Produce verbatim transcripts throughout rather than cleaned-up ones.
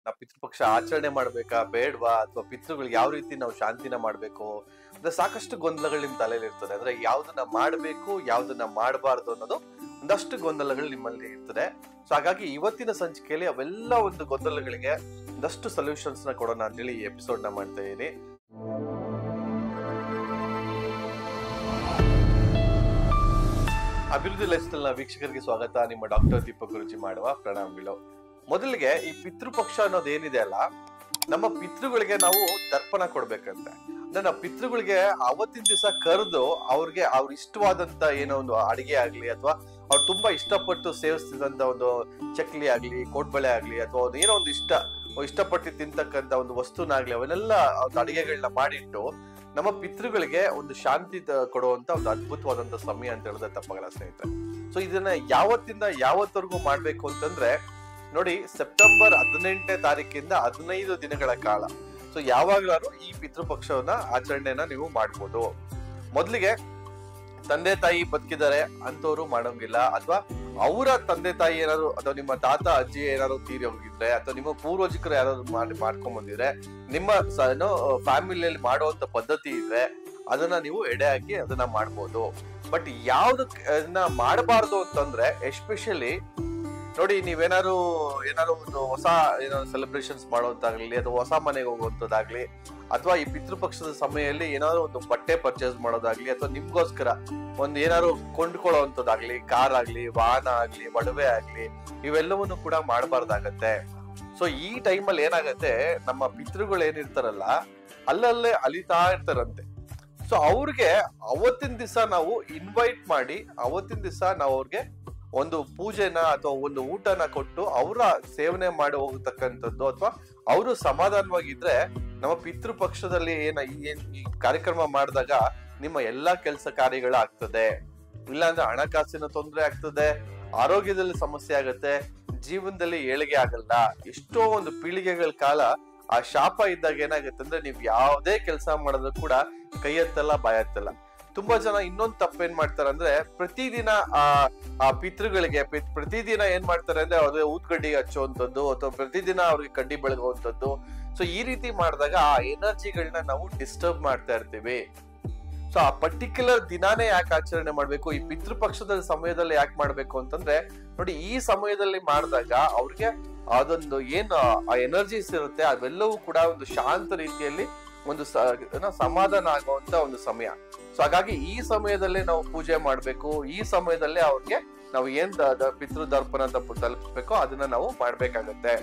ನಾವು ಪಿತೃಪಕ್ಷ ಆಚರಣೆ ಮಾಡ್ಬೇಕಾ ಬೇಡವಾ, ಅಥವಾ ಪಿತೃಗಳಿಗೆ ಯಾವ ರೀತಿ ನಾವು ಶಾಂತಿನ ಮಾಡ್ಬೇಕು ಅಂದ್ರೆ ಸಾಕಷ್ಟು ಗೊಂದಲಗಳು ನಿಮ್ ತಲೆಯಲ್ಲಿ ಇರ್ತದೆ. ಅಂದ್ರೆ ಯಾವ್ದನ್ನ ಮಾಡ್ಬೇಕು ಯಾವ್ದನ್ನ ಮಾಡಬಾರ್ದು ಅನ್ನೋದು ಒಂದಷ್ಟು ಗೊಂದಲಗಳು ನಿಮ್ಮಲ್ಲಿ ಇರ್ತದೆ. ಸೊ ಹಾಗಾಗಿ ಇವತ್ತಿನ ಸಂಚಿಕೆಯಲ್ಲಿ ಅವೆಲ್ಲ ಒಂದು ಗೊಂದಲಗಳಿಗೆ ಒಂದಷ್ಟು ಸೊಲ್ಯೂಷನ್ಸ್ ನ ಕೊಡೋಣ ಅಂತೇಳಿ ಈ ಎಪಿಸೋಡ್ ನ ಮಾಡ್ತಾ ಇದೀನಿ. ಅಭಿವೃದ್ಧಿ ಲೈಫ್ ಸ್ಟೈಲ್ ನ ವೀಕ್ಷಕರಿಗೆ ಸ್ವಾಗತ. ನಿಮ್ಮ ಡಾಕ್ಟರ್ ದೀಪಕ್ ಗುರುಜಿ ಮಾಡುವ ಪ್ರಣಾಮಗಳು. ಮೊದಲಿಗೆ ಈ ಪಿತೃಪಕ್ಷ ಅನ್ನೋದು ಏನಿದೆ ಅಲ್ಲ, ನಮ್ಮ ಪಿತೃಗಳಿಗೆ ನಾವು ತರ್ಪಣ ಕೊಡ್ಬೇಕಂತೆ. ಅಂದ್ರೆ ನಾವು ಪಿತೃಗಳಿಗೆ ಅವತ್ತಿನ ದಿವಸ ಕರೆದು ಅವ್ರಿಗೆ ಅವ್ರ ಇಷ್ಟವಾದಂತ ಏನೋ ಒಂದು ಅಡಿಗೆ ಆಗ್ಲಿ, ಅಥವಾ ಅವ್ರು ತುಂಬಾ ಇಷ್ಟಪಟ್ಟು ಸೇವಿಸ್ತಿದಂತ ಒಂದು ಚಕ್ಲಿ ಆಗ್ಲಿ, ಕೋಡ್ಬಳೆ ಆಗ್ಲಿ, ಅಥವಾ ಏನೋ ಒಂದು ಇಷ್ಟ ಇಷ್ಟಪಟ್ಟು ತಿಂತಕ್ಕಂತ ಒಂದು ವಸ್ತುನಾಗ್ಲಿ, ಅವನ್ನೆಲ್ಲ ಅಡಿಗೆಗಳನ್ನ ಮಾಡಿಟ್ಟು ನಮ್ಮ ಪಿತೃಗಳಿಗೆ ಒಂದು ಶಾಂತಿ ಕೊಡುವಂತ ಒಂದು ಅದ್ಭುತವಾದಂತ ಸಮಯ ಅಂತ ಹೇಳಿದ್ರೆ ತಪ್ಪಾಗಲ್ಲ ಸ್ನೇಹಿತರೆ. ಸೊ ಇದನ್ನ ಯಾವತ್ತಿಂದ ಯಾವತ್ತವರೆಗೂ ಮಾಡ್ಬೇಕು ಅಂತಂದ್ರೆ ನೋಡಿ, ಸೆಪ್ಟೆಂಬರ್ ಹದಿನೆಂಟನೇ ತಾರೀಕಿಂದ ಹದಿನೈದು ದಿನಗಳ ಕಾಲ. ಸೊ ಯಾವಾಗ್ಲಾರು ಈ ಪಿತೃಪಕ್ಷವನ್ನ ಆಚರಣೆನ ನೀವು ಮಾಡ್ಬೋದು. ಮೊದ್ಲಿಗೆ ತಂದೆ ತಾಯಿ ಬದುಕಿದ್ದಾರೆ ಅಂತವ್ರು ಮಾಡೋಂಗಿಲ್ಲ, ಅಥವಾ ಅವರ ತಂದೆ ತಾಯಿ ಏನಾದ್ರು ಅಥವಾ ನಿಮ್ಮ ತಾತ ಅಜ್ಜಿ ಏನಾದ್ರು ತೀರಿ ಹೋಗಿದ್ರೆ, ಅಥವಾ ನಿಮ್ಮ ಪೂರ್ವಜಕರು ಯಾರಾದ್ರು ಮಾಡಿ ಮಾಡ್ಕೊಂಡ್ ಬಂದಿದ್ರೆ, ನಿಮ್ಮ ಏನೋ ಫ್ಯಾಮಿಲಿಯಲ್ಲಿ ಮಾಡುವಂತ ಪದ್ಧತಿ ಇದ್ರೆ ಅದನ್ನ ನೀವು ಎಡೆ ಹಾಕಿ ಅದನ್ನ ಮಾಡ್ಬೋದು. ಬಟ್ ಯಾವ್ದನ್ನ ಮಾಡಬಾರ್ದು ಅಂತಂದ್ರೆ, ಎಸ್ಪೆಷಲಿ ನೋಡಿ, ನೀವೇನಾದ್ರು ಏನಾದ್ರು ಒಂದು ಹೊಸ ಏನೋ ಸೆಲೆಬ್ರೇಷನ್ಸ್ ಮಾಡೋದಾಗ್ಲಿ, ಅಥವಾ ಹೊಸ ಮನೆಗೆ ಹೋಗುವಂತದ್ದಾಗ್ಲಿ, ಅಥವಾ ಈ ಪಿತೃಪಕ್ಷದ ಸಮಯದಲ್ಲಿ ಏನಾದ್ರು ಒಂದು ಬಟ್ಟೆ ಪರ್ಚೇಸ್ ಮಾಡೋದಾಗ್ಲಿ, ಅಥವಾ ನಿಮ್ಗೋಸ್ಕರ ಒಂದ್ ಏನಾದ್ರು ಕೊಂಡ್ಕೊಳ್ಳೋವಂಥದ್ದಾಗ್ಲಿ, ಕಾರ್ ಆಗ್ಲಿ, ವಾಹನ ಆಗ್ಲಿ, ಒಡವೆ ಆಗ್ಲಿ, ಇವೆಲ್ಲವನ್ನು ಕೂಡ ಮಾಡಬಾರ್ದಾಗತ್ತೆ. ಸೊ ಈ ಟೈಮಲ್ಲಿ ಏನಾಗತ್ತೆ, ನಮ್ಮ ಪಿತೃಗಳು ಏನಿರ್ತಾರಲ್ಲ ಅಲ್ಲಲ್ಲೇ ಅಲಿತಾ ಇರ್ತಾರಂತೆ. ಸೊ ಅವ್ರಿಗೆ ಅವತ್ತಿನ ದಿವಸ ನಾವು ಇನ್ವೈಟ್ ಮಾಡಿ, ಅವತ್ತಿನ ದಿವಸ ನಾವು ಅವ್ರಿಗೆ ಒಂದು ಪೂಜೆನ ಅಥವಾ ಒಂದು ಊಟನ ಕೊಟ್ಟು ಅವರ ಸೇವನೆ ಮಾಡಿ ಹೋಗತಕ್ಕಂಥದ್ದು, ಅಥವಾ ಅವರು ಸಮಾಧಾನವಾಗಿದ್ರೆ ನಮ್ಮ ಪಿತೃಪಕ್ಷದಲ್ಲಿ ಏನ ಏನ್ ಈ ಕಾರ್ಯಕ್ರಮ ಮಾಡಿದಾಗ ನಿಮ್ಮ ಎಲ್ಲಾ ಕೆಲಸ ಕಾರ್ಯಗಳು ಆಗ್ತದೆ. ಇಲ್ಲಾಂದ್ರೆ ಹಣಕಾಸಿನ ತೊಂದರೆ ಆಗ್ತದೆ, ಆರೋಗ್ಯದಲ್ಲಿ ಸಮಸ್ಯೆ ಆಗತ್ತೆ, ಜೀವನದಲ್ಲಿ ಏಳಿಗೆ ಆಗಲ್ಲ. ಎಷ್ಟೋ ಒಂದು ಪೀಳಿಗೆಗಳ ಕಾಲ ಆ ಶಾಪ ಇದ್ದಾಗ ಏನಾಗುತ್ತೆ ಅಂದ್ರೆ, ನೀವ್ ಯಾವ್ದೇ ಕೆಲಸ ಮಾಡಿದ್ರು ಕೂಡ ಕೈ ಎತ್ತಲ್ಲ ಬಾಯ ಎತ್ತಲ್ಲ. ತುಂಬಾ ಜನ ಇನ್ನೊಂದು ತಪ್ಪೇನ್ ಮಾಡ್ತಾರೆ ಅಂದ್ರೆ, ಪ್ರತಿದಿನ ಆ ಆ ಪಿತೃಗಳಿಗೆ ಪ್ರತಿದಿನ ಏನ್ ಮಾಡ್ತಾರೆ ಅಂದ್ರೆ ಅವ್ರಿಗೆ ಊದ್ಕಡ್ಡಿ ಹಚ್ಚುವಂಥದ್ದು, ಅಥವಾ ಪ್ರತಿದಿನ ಅವ್ರಿಗೆ ಕಡ್ಡಿ ಬೆಳಗುವಂಥದ್ದು. ಸೊ ಈ ರೀತಿ ಮಾಡಿದಾಗ ಆ ಎನರ್ಜಿಗಳನ್ನ ನಾವು ಡಿಸ್ಟರ್ಬ್ ಮಾಡ್ತಾ ಇರ್ತೀವಿ. ಸೊ ಆ ಪರ್ಟಿಕ್ಯುಲರ್ ದಿನಾನೇ ಯಾಕೆ ಆಚರಣೆ ಮಾಡ್ಬೇಕು, ಈ ಪಿತೃಪಕ್ಷದ ಸಮಯದಲ್ಲಿ ಯಾಕೆ ಮಾಡ್ಬೇಕು ಅಂತಂದ್ರೆ, ನೋಡಿ ಈ ಸಮಯದಲ್ಲಿ ಮಾಡಿದಾಗ ಅವ್ರಿಗೆ ಅದೊಂದು ಏನು ಆ ಎನರ್ಜೀಸ್ ಇರುತ್ತೆ ಅವೆಲ್ಲವೂ ಕೂಡ ಒಂದು ಶಾಂತ ರೀತಿಯಲ್ಲಿ ಒಂದು ಸಮಾಧಾನ ಆಗುವಂತ ಒಂದು ಸಮಯ. ಸೊ ಹಾಗಾಗಿ ಈ ಸಮಯದಲ್ಲಿ ನಾವು ಪೂಜೆ ಮಾಡ್ಬೇಕು, ಈ ಸಮಯದಲ್ಲೇ ಅವ್ರಿಗೆ ನಾವು ಏನ್ ಪಿತೃ ದರ್ಪಣ ತಲುಪಿಸ್ಬೇಕೋ ಅದನ್ನ ನಾವು ಮಾಡ್ಬೇಕಾಗತ್ತೆ.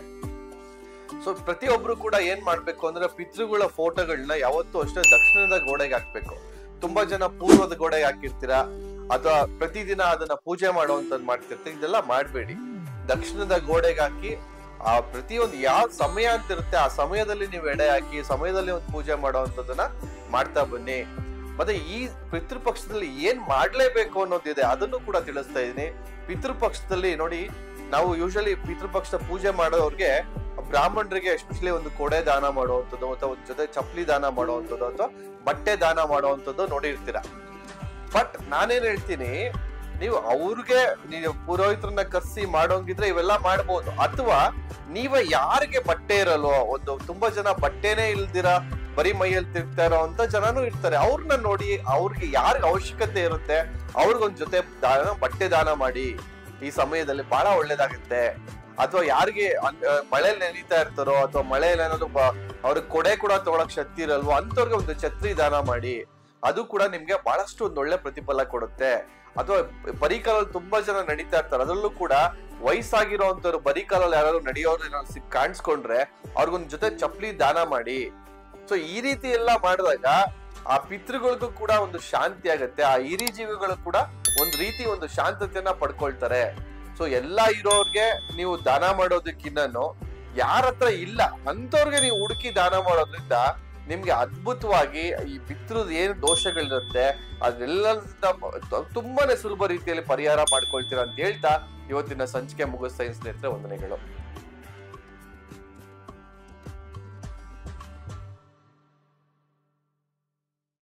ಸೊ ಪ್ರತಿಯೊಬ್ರು ಕೂಡ ಏನ್ ಮಾಡ್ಬೇಕು ಅಂದ್ರೆ, ಪಿತೃಗಳ ಫೋಟೋಗಳನ್ನ ಯಾವತ್ತೂ ಅಷ್ಟೇ ದಕ್ಷಿಣದ ಗೋಡೆಗೆ ಹಾಕ್ಬೇಕು. ತುಂಬಾ ಜನ ಪೂರ್ವದ ಗೋಡೆಗೆ ಹಾಕಿರ್ತೀರಾ, ಅಥವಾ ಪ್ರತಿದಿನ ಅದನ್ನ ಪೂಜೆ ಮಾಡುವಂತದ್ ಮಾಡ್ತಿರ್ತೀವಿ. ಇದೆಲ್ಲ ಮಾಡ್ಬೇಡಿ. ದಕ್ಷಿಣದ ಗೋಡೆಗೆ ಹಾಕಿ ಆ ಪ್ರತಿಯೊಂದು ಯಾವ ಸಮಯ ಅಂತ ಇರುತ್ತೆ ಆ ಸಮಯದಲ್ಲಿ ನೀವು ಎಡೆ ಹಾಕಿ ಸಮಯದಲ್ಲಿ ಒಂದು ಪೂಜೆ ಮಾಡುವಂತದನ್ನ ಮಾಡ್ತಾ ಬನ್ನಿ. ಮತ್ತೆ ಈ ಪಿತೃಪಕ್ಷದಲ್ಲಿ ಏನ್ ಮಾಡ್ಲೇಬೇಕು ಅನ್ನೋದಿದೆ, ಅದನ್ನು ಕೂಡ ತಿಳಿಸ್ತಾ ಇದೀನಿ. ಪಿತೃಪಕ್ಷದಲ್ಲಿ ನೋಡಿ, ನಾವು ಯೂಶಲಿ ಪಿತೃಪಕ್ಷದ ಪೂಜೆ ಮಾಡೋರ್ಗೆ ಬ್ರಾಹ್ಮಣರಿಗೆ ಎಸ್ಪೆಷಲಿ ಒಂದು ಕೊಡೆ ದಾನ ಮಾಡುವಂಥದ್ದು, ಅಥವಾ ಒಂದ್ ಜೊತೆ ಚಪ್ಪಲಿ ದಾನ ಮಾಡುವಂಥದ್ದು, ಅಥವಾ ಬಟ್ಟೆ ದಾನ ಮಾಡುವಂಥದ್ದು ನೋಡಿರ್ತೀರ. ಬಟ್ ನಾನೇನ್ ಹೇಳ್ತೀನಿ, ನೀವು ಅವ್ರಿಗೆ ನೀವು ಪುರೋಹಿತರನ್ನ ಕರ್ಸಿ ಮಾಡೋಂಗಿದ್ರೆ ಇವೆಲ್ಲ ಮಾಡ್ಬೋದು. ಅಥವಾ ನೀವ ಯಾರಿಗೆ ಬಟ್ಟೆ ಇರಲ್ವೋ, ಒಂದು ತುಂಬಾ ಜನ ಬಟ್ಟೆನೇ ಇಲ್ದಿರ ಬರೀ ಮೈಯಲ್ಲಿ ತಿರ್ತಾ ಇರೋ ಅಂತ ಜನನೂ ಇರ್ತಾರೆ. ಅವ್ರನ್ನ ನೋಡಿ, ಅವ್ರಿಗೆ ಯಾರಿಗ ಅವಶ್ಯಕತೆ ಇರುತ್ತೆ ಅವ್ರಿಗೊಂದ್ ಜೊತೆ ದಾನ ಬಟ್ಟೆ ದಾನ ಮಾಡಿ. ಈ ಸಮಯದಲ್ಲಿ ಬಹಳ ಒಳ್ಳೇದಾಗುತ್ತೆ. ಅಥವಾ ಯಾರಿಗೆ ಮಳೆ ನೆನೀತಾ ಇರ್ತಾರೋ, ಅಥವಾ ಮಳೆಯಲ್ಲಿ ಏನಾದ್ರು ಅವ್ರಿಗೆ ಕೊಡೆ ಕೂಡ ತಗೊಳಕ್ ಶಕ್ತಿ ಇರಲ್ವೋ ಅಂತವ್ರಿಗೆ ಒಂದು ಛತ್ರಿ ದಾನ ಮಾಡಿ. ಅದು ಕೂಡ ನಿಮ್ಗೆ ಬಹಳಷ್ಟು ಒಂದ್ ಒಳ್ಳೆ ಪ್ರತಿಫಲ ಕೊಡುತ್ತೆ. ಅಥವಾ ಬರಿಕಾಲಲ್ಲಿ ತುಂಬಾ ಜನ ನಡೀತಾ ಇರ್ತಾರೆ, ಅದರಲ್ಲೂ ಕೂಡ ವಯಸ್ಸಾಗಿರೋಂಥವ್ರು ಬರಿಕಾಲಲ್ಲಿ ಯಾರು ನಡೆಯೋರು ಏನಾದ್ರು ಸಿಕ್ ಕಾಣಿಸ್ಕೊಂಡ್ರೆ ಅವ್ರಿಗೊಂದ್ ಜೊತೆ ಚಪ್ಪಲಿ ದಾನ ಮಾಡಿ. ಸೊ ಈ ರೀತಿ ಎಲ್ಲ ಮಾಡಿದಾಗ ಆ ಪಿತೃಗಳಿಗೂ ಕೂಡ ಒಂದು ಶಾಂತಿ ಆಗತ್ತೆ, ಆ ಹಿರಿ ಜೀವಿಗಳು ಕೂಡ ಒಂದ್ ರೀತಿ ಒಂದು ಶಾಂತತೆಯನ್ನ ಪಡ್ಕೊಳ್ತಾರೆ. ಸೊ ಎಲ್ಲಾ ಇರೋರ್ಗೆ ನೀವು ದಾನ ಮಾಡೋದಕ್ಕಿನ್ನೂ ಯಾರ ಹತ್ರ ಇಲ್ಲ ಅಂತವ್ರಿಗೆ ನೀವು ಹುಡುಕಿ ದಾನ ಮಾಡೋದ್ರಿಂದ ನಿಮ್ಗೆ ಅದ್ಭುತವಾಗಿ ಈ ಪಿತೃದ ಏನು ದೋಷಗಳಿರುತ್ತೆ ಅದೆಲ್ಲ ತುಂಬಾನೇ ಸುಲಭ ರೀತಿಯಲ್ಲಿ ಪರಿಹಾರ ಮಾಡ್ಕೊಳ್ತೀರಾ ಅಂತ ಹೇಳ್ತಾ ಇವತ್ತಿನ ಸಂಚಿಕೆ ಮುಗಿಸ್ತಾ ಇದ್ದೀನಿ ಸ್ನೇಹಿತರೆ. ವಂದನೆಗಳು.